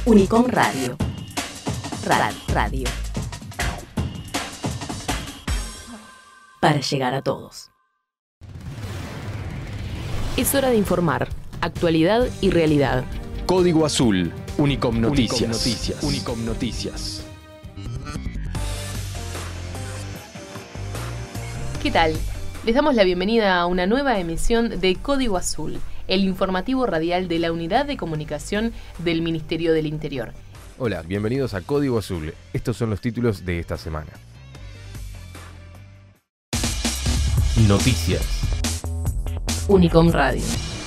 Unicom Radio. Radio. Para llegar a todos. Es hora de informar. Actualidad y realidad. Código Azul. Unicom Noticias. Unicom Noticias. ¿Qué tal? Les damos la bienvenida a una nueva emisión de Código Azul, el informativo radial de la Unidad de Comunicación del Ministerio del Interior. Hola, bienvenidos a Código Azul. Estos son los títulos de esta semana. Noticias. Unicom Radio.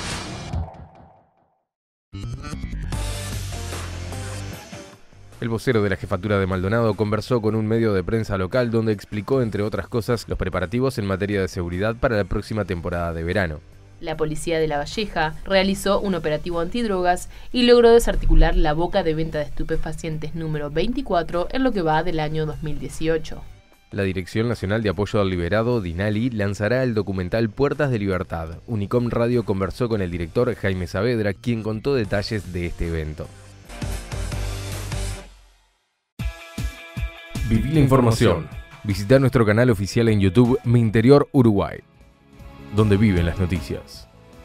El vocero de la Jefatura de Maldonado conversó con un medio de prensa local donde explicó, entre otras cosas, los preparativos en materia de seguridad para la próxima temporada de verano. La policía de La Valleja realizó un operativo antidrogas y logró desarticular la boca de venta de estupefacientes número 24 en lo que va del año 2018. La Dirección Nacional de Apoyo al Liberado, DINALI, lanzará el documental Puertas de Libertad. Unicom Radio conversó con el director Jaime Saavedra, quien contó detalles de este evento. Viví la información. Visita nuestro canal oficial en YouTube, Mi Interior Uruguay, donde viven las noticias.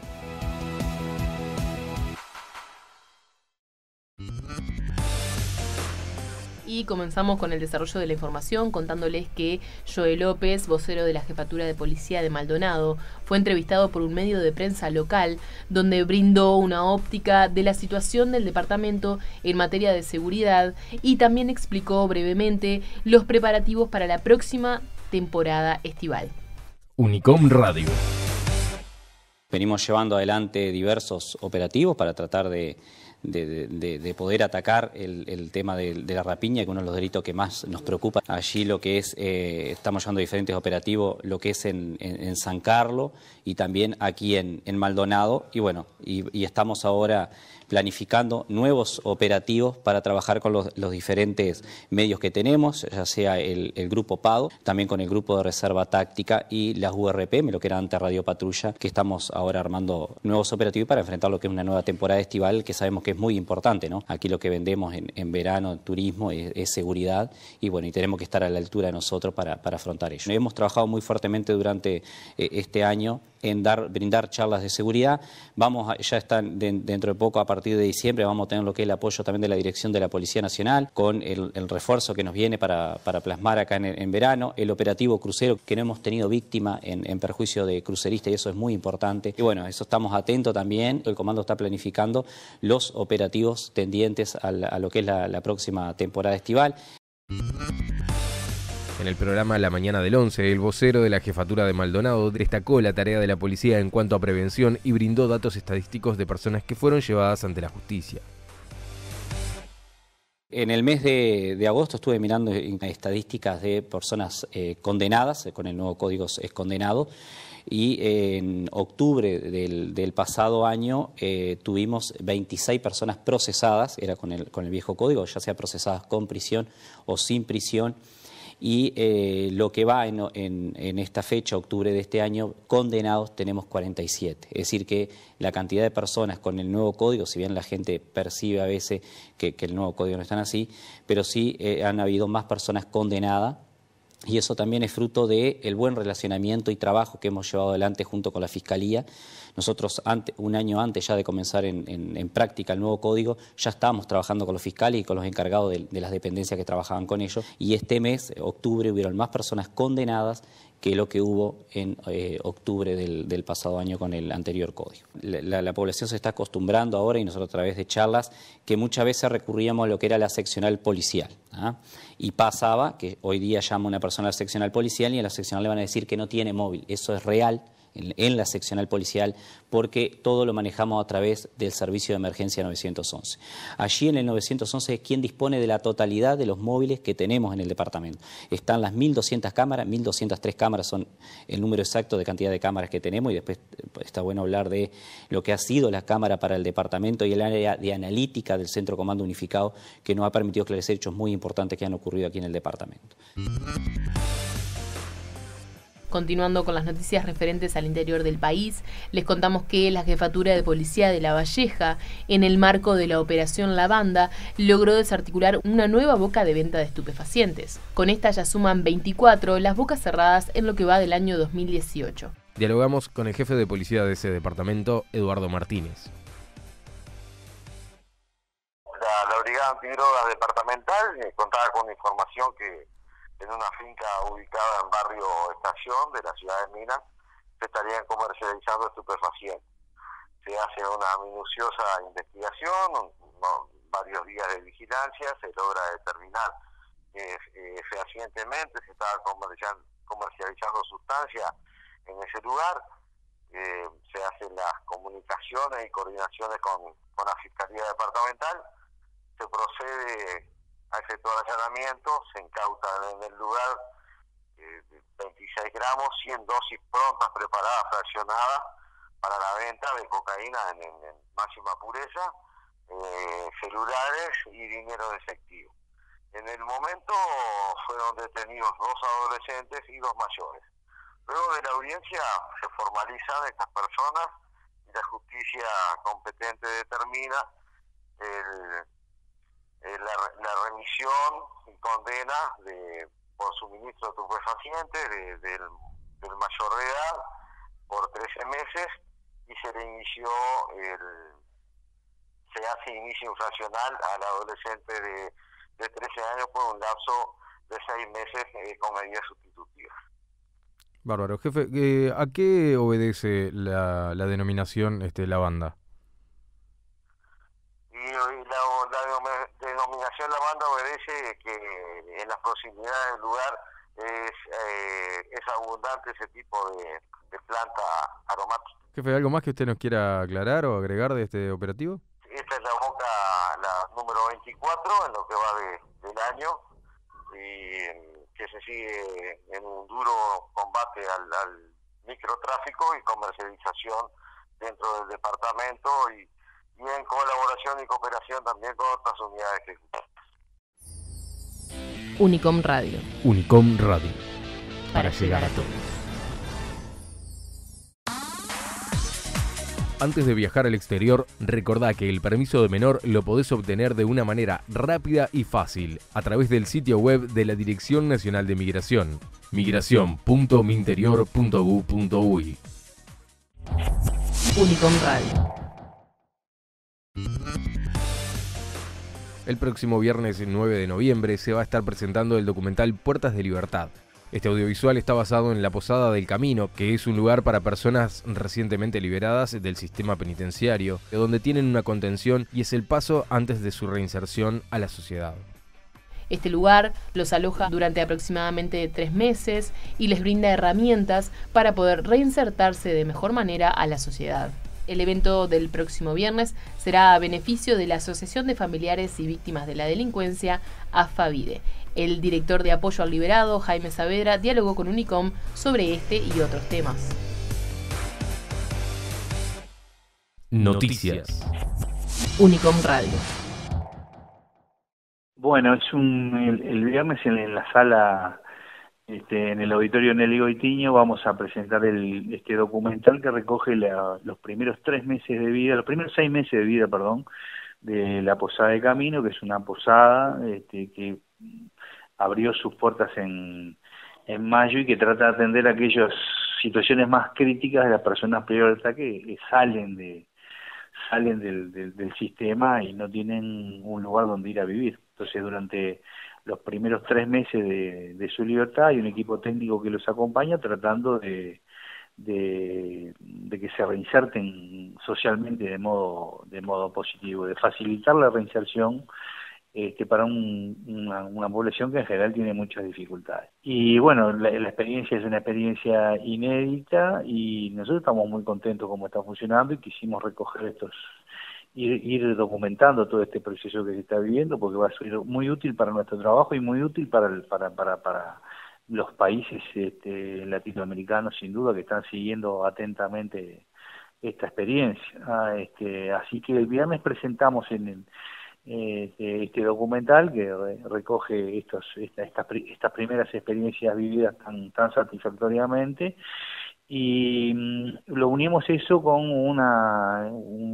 Y comenzamos con el desarrollo de la información contándoles que Joel López, vocero de la Jefatura de Policía de Maldonado, fue entrevistado por un medio de prensa local donde brindó una óptica de la situación del departamento en materia de seguridad y también explicó brevemente los preparativos para la próxima temporada estival. Unicom Radio. Venimos llevando adelante diversos operativos para tratar de poder atacar el tema de la rapiña, que es uno de los delitos que más nos preocupa. Allí lo que es, estamos llevando diferentes operativos, lo que es en San Carlos y también aquí en Maldonado. Y bueno, y estamos ahora planificando nuevos operativos para trabajar con los diferentes medios que tenemos, ya sea el Grupo PADO, también con el Grupo de Reserva Táctica y las URP, lo que era antes Radio Patrulla, que estamos ahora armando nuevos operativos para enfrentar lo que es una nueva temporada estival, que sabemos que es muy importante, ¿no? Aquí lo que vendemos en verano, en turismo, es seguridad y bueno, y tenemos que estar a la altura de nosotros para afrontar ello. Hemos trabajado muy fuertemente durante este año en brindar charlas de seguridad. Ya están dentro de poco, a partir de diciembre, vamos a tener lo que es el apoyo también de la Dirección de la Policía Nacional, con el refuerzo que nos viene para plasmar acá en verano, el operativo crucero, que no hemos tenido víctima en perjuicio de cruceristas, y eso es muy importante. Y bueno, eso estamos atentos también. El comando está planificando los operativos tendientes a lo que es la próxima temporada estival. En el programa La Mañana del 11, el vocero de la Jefatura de Maldonado destacó la tarea de la policía en cuanto a prevención y brindó datos estadísticos de personas que fueron llevadas ante la justicia. En el mes de agosto estuve mirando estadísticas de personas condenadas, con el nuevo código es condenado, y en octubre del pasado año tuvimos 26 personas procesadas, era con el viejo código, ya sea procesadas con prisión o sin prisión. Y lo que va en esta fecha, octubre de este año, condenados tenemos 47. Es decir que la cantidad de personas con el nuevo código, si bien la gente percibe a veces que el nuevo código no es tan así, pero sí han habido más personas condenadas. Y eso también es fruto del buen relacionamiento y trabajo que hemos llevado adelante junto con la Fiscalía. Nosotros, un año antes ya de comenzar en práctica el nuevo código, ya estábamos trabajando con los fiscales y con los encargados de las dependencias que trabajaban con ellos. Y este mes, octubre, hubieron más personas condenadas que lo que hubo en octubre del pasado año con el anterior código. La población se está acostumbrando ahora, y nosotros a través de charlas, que muchas veces recurríamos a lo que era la seccional policial. Y pasaba que hoy día llama una persona a la seccional policial y en la seccional le van a decir que no tiene móvil. Eso es real en la seccional policial, porque todo lo manejamos a través del servicio de emergencia 911. Allí en el 911 es quien dispone de la totalidad de los móviles que tenemos en el departamento. Están las 1.200 cámaras, 1.203 cámaras son el número exacto de cantidad de cámaras que tenemos, y después está bueno hablar de lo que ha sido la cámara para el departamento y el área de analítica del Centro Comando Unificado, que nos ha permitido esclarecer hechos muy importantes que han ocurrido aquí en el departamento. Continuando con las noticias referentes al interior del país, les contamos que la Jefatura de Policía de La Valleja, en el marco de la Operación Lavanda, logró desarticular una nueva boca de venta de estupefacientes. Con esta ya suman 24 las bocas cerradas en lo que va del año 2018. Dialogamos con el jefe de policía de ese departamento, Eduardo Martínez. La Brigada Antidrogas Departamental contaba con información que en una finca ubicada en barrio Estación de la ciudad de Minas se estarían comercializando estupefacientes. Se hace una minuciosa investigación, varios días de vigilancia, se logra determinar que fehacientemente se estaba comercializando sustancias en ese lugar. Se hacen las comunicaciones y coordinaciones con la Fiscalía Departamental, se procede a efectuar allanamientos, se incautan en el lugar 26 gramos, 100 dosis prontas, preparadas, fraccionadas para la venta de cocaína en máxima pureza, celulares y dinero en efectivo. En el momento fueron detenidos 2 adolescentes y 2 mayores. Luego de la audiencia se formalizan estas personas y la justicia competente determina la remisión y condena por suministro de estupefacientes del mayor de edad por 13 meses y se hace inicio infraccional al adolescente de 13 años por un lapso de 6 meses con medidas sustitutivas. Bárbaro. Jefe, ¿a qué obedece la denominación Lavanda? La denominación Lavanda obedece que en las proximidades del lugar es abundante ese tipo de planta aromática. Jefe, ¿algo más que usted nos quiera aclarar o agregar de este operativo? Esta es la boca, la número 24 en lo que va del año, y que se sigue en un duro combate al microtráfico y comercialización dentro del departamento y en colaboración y cooperación también con otras unidades ejecutivas. Unicom Radio. Unicom Radio. Para llegar a todos. Antes de viajar al exterior, recordá que el permiso de menor lo podés obtener de una manera rápida y fácil a través del sitio web de la Dirección Nacional de Migración, migración.minterior.gov.uy. Unicom Radio. El próximo viernes 9 de noviembre se va a estar presentando el documental Puertas de Libertad. Este audiovisual está basado en la Posada del Camino, que es un lugar para personas recientemente liberadas del sistema penitenciario, donde tienen una contención y es el paso antes de su reinserción a la sociedad. Este lugar los aloja durante aproximadamente 3 meses y les brinda herramientas para poder reinsertarse de mejor manera a la sociedad. El evento del próximo viernes será a beneficio de la Asociación de Familiares y Víctimas de la Delincuencia, AFAVIDE. El director de Apoyo al Liberado, Jaime Saavedra, dialogó con Unicom sobre este y otros temas. Noticias. Unicom Radio. Bueno, es el viernes en la sala, en el auditorio Nelly Goitiño, vamos a presentar este documental que recoge los primeros 6 meses de vida, de la Posada de Camino, que es una posada que abrió sus puertas en mayo y que trata de atender aquellas situaciones más críticas de las personas privadas de libertad que salen del sistema y no tienen un lugar donde ir a vivir. Entonces, durante los primeros 3 meses de su libertad hay un equipo técnico que los acompaña tratando de que se reinserten socialmente de modo positivo, de facilitar la reinserción para una población que en general tiene muchas dificultades. Y bueno, la experiencia es una experiencia inédita y nosotros estamos muy contentos cómo está funcionando y quisimos recoger ir documentando todo este proceso que se está viviendo, porque va a ser muy útil para nuestro trabajo y muy útil para los países latinoamericanos, sin duda, que están siguiendo atentamente esta experiencia. Así que el viernes presentamos en este documental que recoge estas primeras experiencias vividas tan satisfactoriamente, y lo unimos eso con una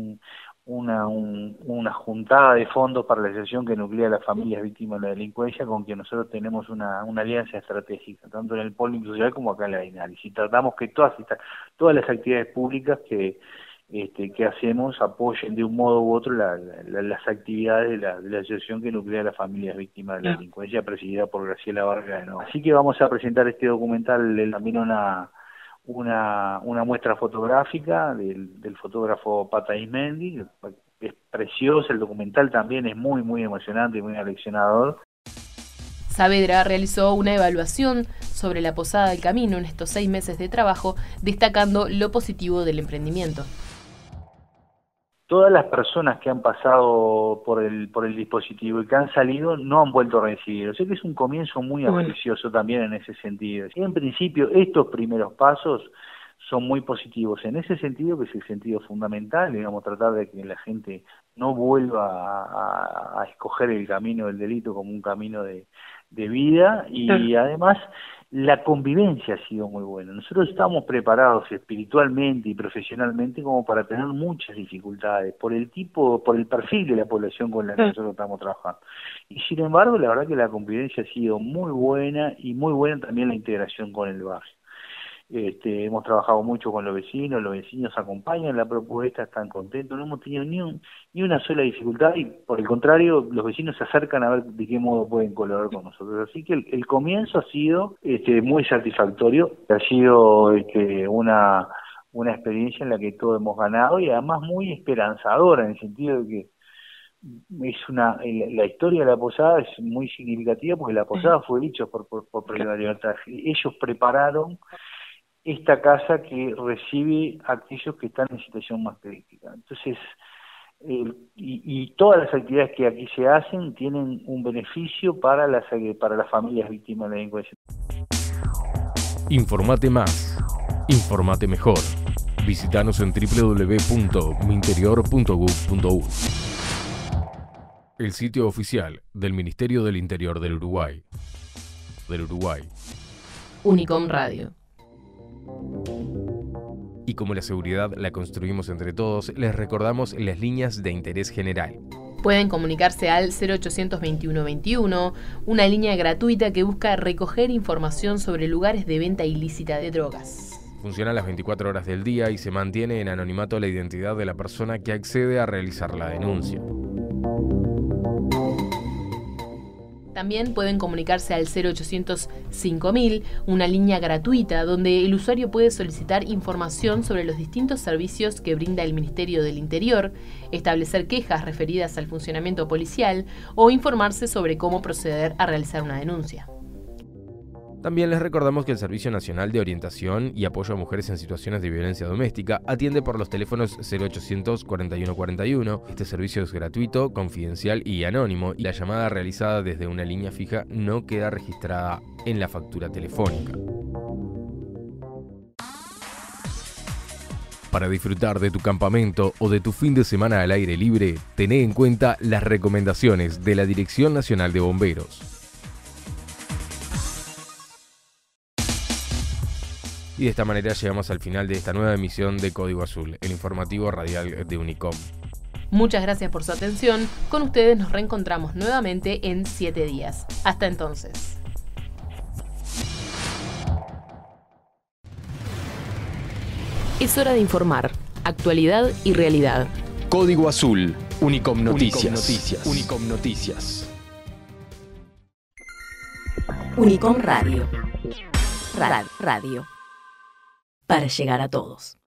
juntada de fondos para la asociación que nuclea a las familias víctimas de la delincuencia, con quien nosotros tenemos una alianza estratégica, tanto en el polo social como acá en la Inalis, y tratamos que todas las actividades públicas que hacemos apoyen de un modo u otro las actividades de la asociación que nuclea a las familias víctimas de la delincuencia, presidida por Graciela Vargas. Así que vamos a presentar este documental también una muestra fotográfica del fotógrafo Pata Ismendi. Es precioso, el documental también es muy muy emocionante y muy aleccionador. Saavedra realizó una evaluación sobre la Posada del Camino en estos 6 meses de trabajo, destacando lo positivo del emprendimiento. Todas las personas que han pasado por el dispositivo y que han salido no han vuelto a recibir. O sea que es un comienzo muy auspicioso también en ese sentido. En principio, estos primeros pasos son muy positivos en ese sentido, que es el sentido fundamental, digamos, tratar de que la gente no vuelva a escoger el camino del delito como un camino de vida, y además la convivencia ha sido muy buena. Nosotros estamos preparados espiritualmente y profesionalmente como para tener muchas dificultades por el perfil de la población con la que nosotros estamos trabajando. Y sin embargo, la verdad que la convivencia ha sido muy buena, y muy buena también la integración con el barrio. Hemos trabajado mucho con los vecinos acompañan la propuesta, están contentos, no hemos tenido ni una sola dificultad, y por el contrario, los vecinos se acercan a ver de qué modo pueden colaborar con nosotros. Así que el comienzo ha sido muy satisfactorio, ha sido una experiencia en la que todos hemos ganado, y además muy esperanzadora, en el sentido de que la historia de la Posada es muy significativa, porque la Posada fue hecha por Previa Libertad. Ellos prepararon esta casa que recibe a aquellos que están en situación más crítica. Entonces, y todas las actividades que aquí se hacen tienen un beneficio para las familias víctimas de la delincuencia. Informate más, informate mejor. Visítanos en www.minterior.gov.uy. El sitio oficial del Ministerio del Interior del Uruguay. Unicom Radio. Y como la seguridad la construimos entre todos, les recordamos las líneas de interés general. Pueden comunicarse al 0800 21 21, una línea gratuita que busca recoger información sobre lugares de venta ilícita de drogas. Funciona las 24 horas del día y se mantiene en anonimato la identidad de la persona que accede a realizar la denuncia. También pueden comunicarse al 0800 5000, una línea gratuita donde el usuario puede solicitar información sobre los distintos servicios que brinda el Ministerio del Interior, establecer quejas referidas al funcionamiento policial o informarse sobre cómo proceder a realizar una denuncia. También les recordamos que el Servicio Nacional de Orientación y Apoyo a Mujeres en Situaciones de Violencia Doméstica atiende por los teléfonos 0800 41 41. Este servicio es gratuito, confidencial y anónimo, y la llamada realizada desde una línea fija no queda registrada en la factura telefónica. Para disfrutar de tu campamento o de tu fin de semana al aire libre, tené en cuenta las recomendaciones de la Dirección Nacional de Bomberos. Y de esta manera llegamos al final de esta nueva emisión de Código Azul, el informativo radial de Unicom. Muchas gracias por su atención. Con ustedes nos reencontramos nuevamente en 7 días. Hasta entonces. Es hora de informar. Actualidad y realidad. Código Azul. Unicom Noticias. Unicom Noticias. Unicom Radio. Radio. Para llegar a todos.